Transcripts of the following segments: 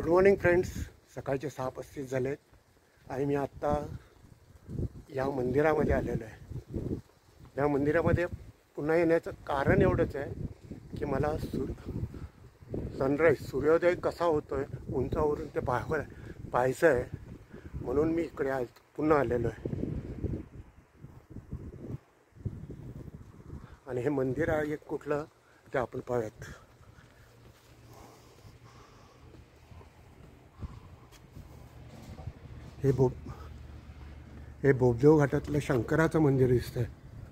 Good morning friends. सकाळचे 6:35 झालेत आणि मी आत्ता या मंदिरामध्ये आलेलो आहे. या मंदिरामध्ये पुन्हा येण्याचं कारण एवढंच आहे की मला सनराईज सूर्योदय कसा होतो आहे उंचावरून ते पाहायचं आहे, म्हणून मी इकडे आज पुन्हा आलेलो आहे. आणि हे मंदिर आहे कुठलं ते आपण पाहूयात. हे बोबदेव घाटातलं शंकराचं मंदिर दिसतंय.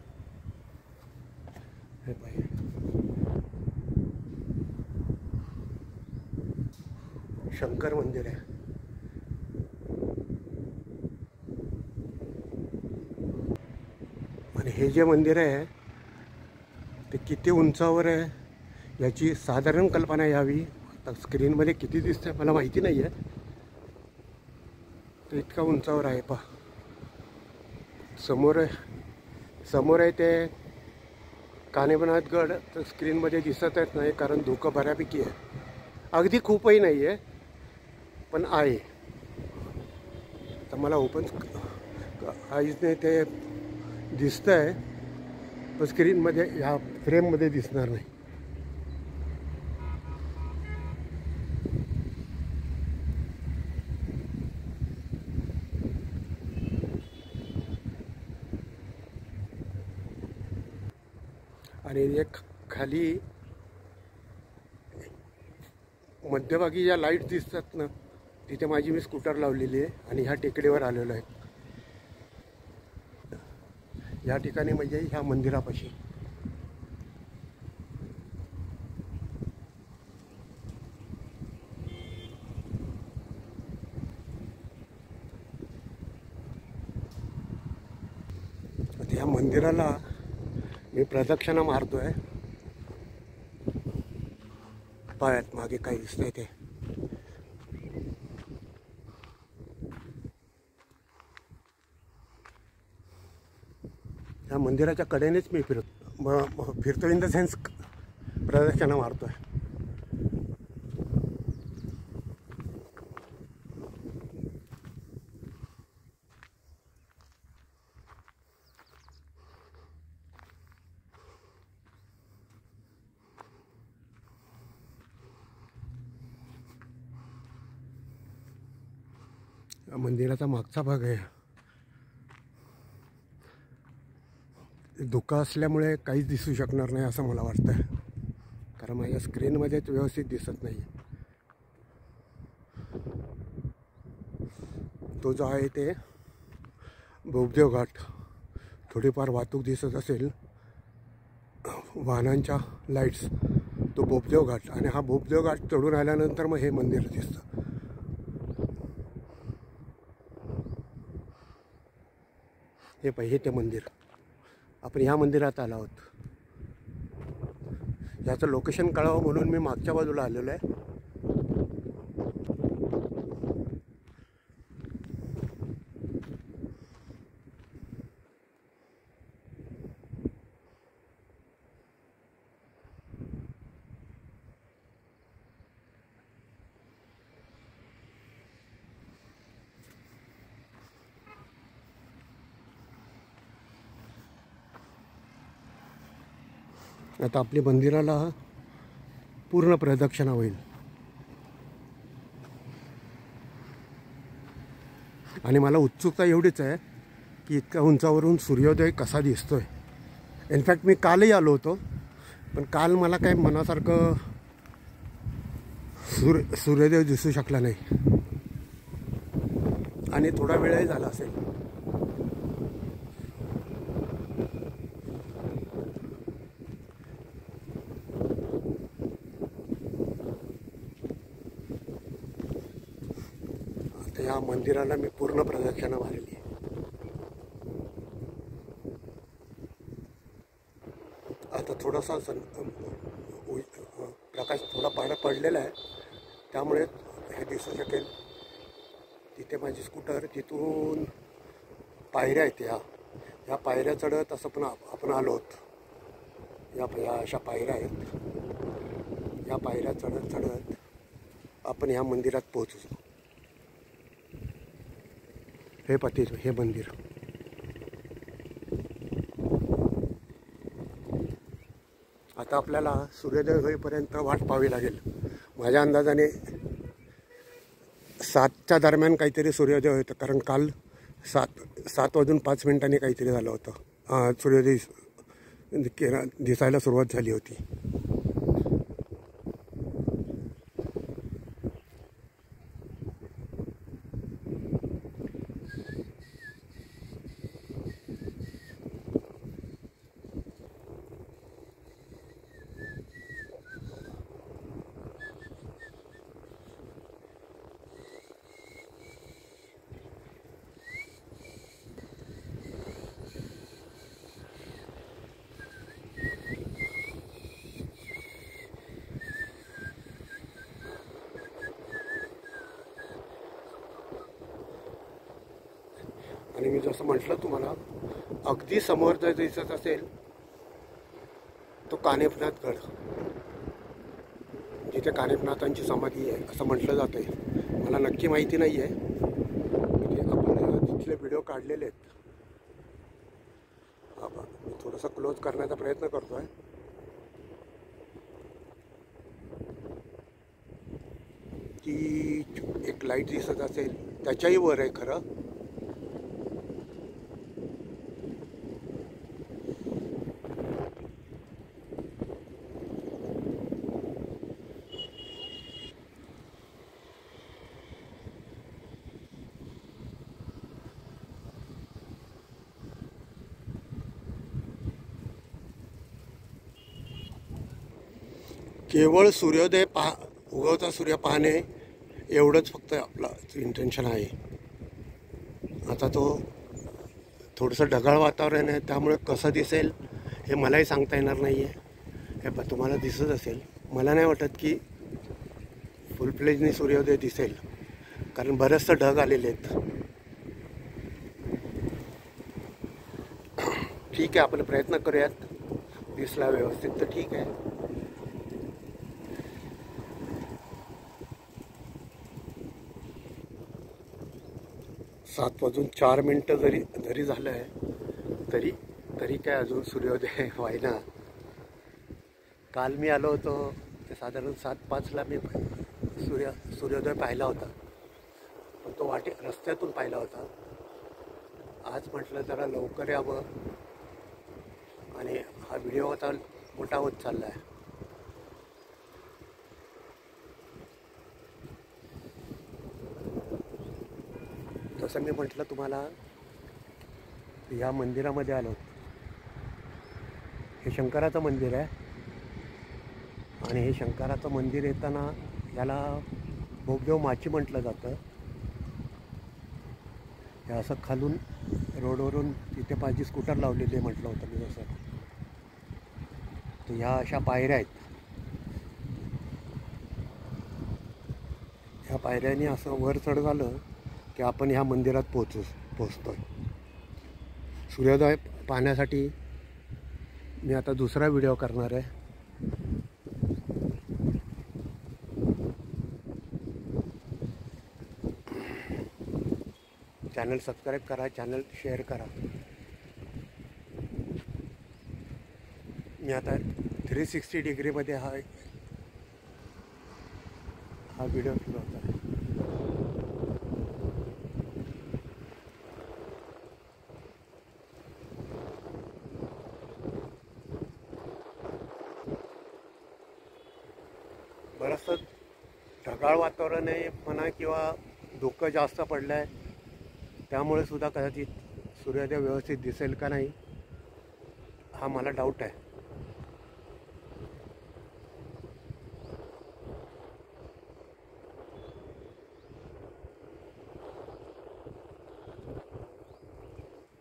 हे पाहिजे शंकर मंदिर आहे. आणि हे जे मंदिर आहे ते किती उंचावर आहे याची साधारण कल्पना यावी. आता स्क्रीनमध्ये किती दिसतंय मला माहिती नाही आहे. ते इतका उंचावर आहे. पहा समोर आहे ते कानेबनाथगड. तर स्क्रीनमध्ये दिसतच नाही कारण धुकं बऱ्यापैकी आहे. अगदी खूपही नाही आहे पण आहे. तर मला ओपन आईजने ते दिसतंय पण स्क्रीनमध्ये या फ्रेममध्ये दिसणार नाही. आणि एक खाली मध्यभागी ज्या लाईट दिसतात ना तिथे माझी मी स्कूटर लावलेली आहे आणि ह्या टेकडीवर आलेलो आहे. या ठिकाणी म्हणजे ह्या मंदिरापाशी. या मंदिराला मी प्रदक्षिणा मारतोय. पायात मागे काही दिसतंय ते. या मंदिराच्या कडेनेच मी फिरतो इन द सेन्स प्रदक्षिणा मारतोय. मंदिराचा मागचा भाग आहे. धुकं असल्यामुळे काहीच दिसू शकणार नाही असं मला वाटतं कारण माझ्या स्क्रीनमध्येच व्यवस्थित दिसत नाही. तो जो आहे ते बोबदेव घाट. थोडीफार वाहतूक दिसत असेल वाहनांच्या लाईट्स. तो बोबदेव घाट आणि हा बोबदेव घाट चढून आल्यानंतर मग हे मंदिर दिसतं. हे पाहिजे ते मंदिर. आपण ह्या मंदिरात आलो आहोत. याचं लोकेशन कळावं म्हणून मी मागच्या बाजूला आलेलो आहे. आता आपली मंदिराला पूर्ण प्रदक्षिणा होईल. आणि मला उत्सुकता एवढीच आहे की इतक्या उंचावरून सूर्योदय कसा दिसतोय. इनफॅक्ट मी कालही आलो होतो पण काल मला काही मनासारखं सूर्योदय दिसू शकला नाही आणि थोडा वेळही झाला असेल. या मंदिराला मी पूर्ण प्रदक्षिणा मारली आहे. आता थोडासा प्रकाश थोडा पडलेला आहे त्यामुळे हे दिसू शकेल. तिथे माझी स्कूटर, तिथून पायऱ्या आहेत. ह्या पायऱ्या चढत असं पण आपण आलो आहोत. या अशा पायऱ्या आहेत. या पायऱ्या चढत आपण ह्या मंदिरात पोहोचू. हे पतीचं हे मंदिर. आता आपल्याला सूर्योदय होईपर्यंत वाट पाहावी लागेल. माझ्या अंदाजाने 7च्या दरम्यान काहीतरी सूर्योदय होतं, कारण काल 7:05 काहीतरी झालं होतं. सूर्योदय दिसायला सुरुवात झाली होती. आणि मी जसं म्हटलं तुम्हाला, अगदी समोर जर दिसत असेल तो कानिफनाथ गड, जिथे कानिफनाथांची समाधी आहे असं म्हटलं जातं आहे. मला नक्की माहिती नाही आहे, म्हणजे आपण तिथले व्हिडिओ काढलेले आहेत. मी थोडंसं क्लोज करण्याचा प्रयत्न करतो आहे. ती एक लाईट दिसत असेल, त्याच्याही वर आहे खरं. केवळ सूर्योदय उगवता सूर्य पाहणे एवढंच फक्त आपलं इंटेन्शन आहे. आता तो थोडंसं ढगाळ वातावरण आहे, त्यामुळे कसं दिसेल हे मलाही सांगता येणार नाही आहे. हे पण तुम्हाला दिसत असेल. मला नाही वाटत की फुल फ्लेजने सूर्योदय दिसेल, कारण बरेचसे ढग आलेले आहेत. ठीक आहे, आपण प्रयत्न करूयात. दिसला व्यवस्थित तर ठीक आहे. सात वाजून 4 जरी झालं आहे तरी काय अजून सूर्योदय व्हायना. काल मी आलो होतो ते साधारण 7:05 मी सूर्योदय पाहिला होता, पण तो रस्त्यातून पाहिला होता. आज म्हटलं जरा लवकर यावं, आणि हा व्हिडिओ आता मोठा होत चालला आहे. जसं मी म्हटलं तुम्हाला, या मंदिरामध्ये आलो. हे शंकराचं मंदिर आहे, आणि हे शंकराचं मंदिर येताना याला बोगदेव माची म्हटलं जातं. हे असं खालून रोडवरून तिथे माझी स्कूटर लावलेली आहे म्हटलं होतं मी जसं. तर ह्या अशा पायऱ्या आहेत. ह्या पायऱ्याने असं वर चढ झालं की आपण ह्या मंदिरात पोचतोय. सूर्योदय पाहण्यासाठी मी आता दुसरा व्हिडिओ करणार आहे. चॅनल सबस्क्राईब करा, चॅनल शेअर करा. मी आता 360 डिग्रीमध्ये हा व्हिडिओ फिरवतो आहे. बरंचसं ढगाळ वातावरण आहे म्हणा, किंवा धुकं जास्त पडलं आहे, त्यामुळे सुद्धा कदाचित सूर्योदय व्यवस्थित दिसेल का नाही हा मला डाऊट आहे.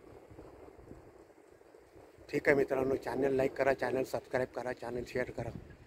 ठीक आहे मित्रांनो, चॅनल लाईक करा, चॅनल सबस्क्राईब करा, चॅनल शेअर करा.